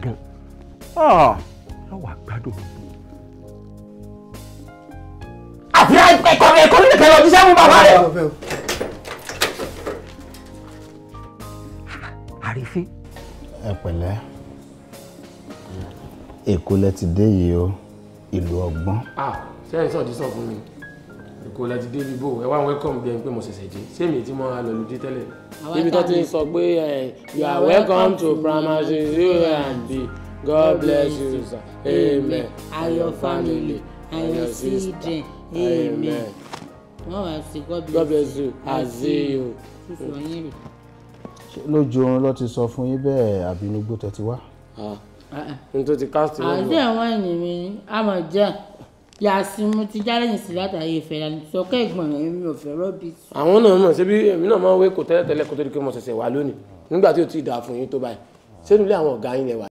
gan lọ́wọ́ àgbàdo. àfi ẹ̀kọ́ nílẹ̀ kẹlẹ́ ọdún sẹ́fún bàbá rẹ̀. àrífín. ẹ pẹ̀lẹ́ Èkó lẹ ti dé yìí o ìlú ọgbọ́n. sẹ́yìn sọ̀dí sàn fún mi Èkó lẹ ti dé bíbó ẹ wá welcome bí ẹni pé mo ṣẹ̀ṣẹ̀ dé sẹ́mi tí mo lọ lùdí tẹ́lẹ̀. ibi tó ti sọ pé you are welcome to Primary 0 and B. God bless you sir. Amen. And your family and your children. Amen. Wọ́n wá sí God bless you. Àzíyò. lójú oorun ló ti sọ fún yín bẹ́ẹ̀ àbí inú gbó tẹ́ ti wá. n tó ti cast lọ. àti àwọn ènìyàn mi àmọ̀ jẹ́ yàtí mo ti jálẹ̀yìn sí látàrí ìfẹ́ la sọ́kẹ́ ìgbọ̀n rẹ̀ mi ò fẹ́ rọ́bì. àwọn náà mọ̀ ṣebí èmi náà máa ń wé kò tẹ́lẹ̀tẹ́lẹ̀ kó tó di pé mo ṣẹ̀ṣẹ̀ wá lónìí nígbà tí ò tí ì dáa fún yín tó báyìí sínú ilé àwọn ọ̀gá yín lẹ wà.